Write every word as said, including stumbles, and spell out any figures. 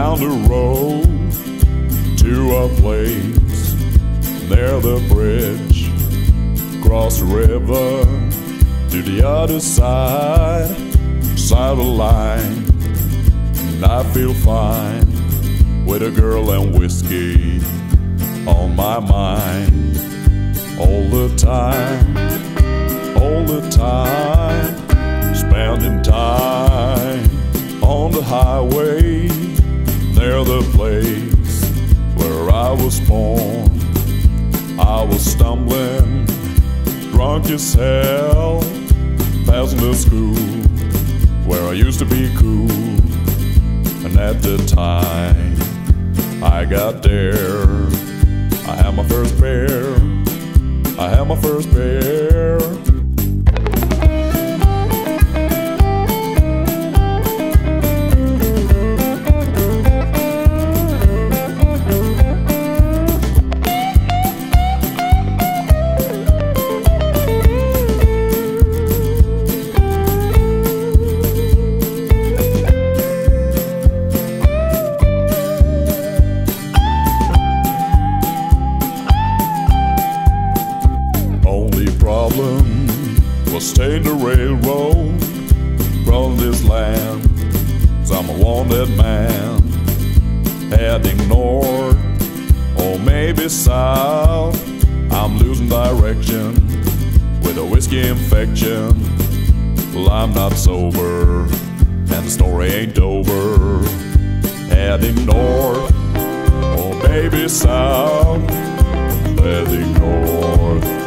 down the road to a place near the bridge, cross the river to the other side, side of the line. And I feel fine with a girl and whiskey on my mind. All the time, all the time, spending time on the highway near the place where I was born. I was stumbling, drunk as hell, passing the school where I used to be cool. And at the time I got there, I had my first beer, I had my first beer. Problem was taking the railroad from this land. 'Cause I'm a wanted man, heading north or maybe south. I'm losing direction with a whiskey infection. Well, I'm not sober and the story ain't over. Heading north or maybe south, heading north.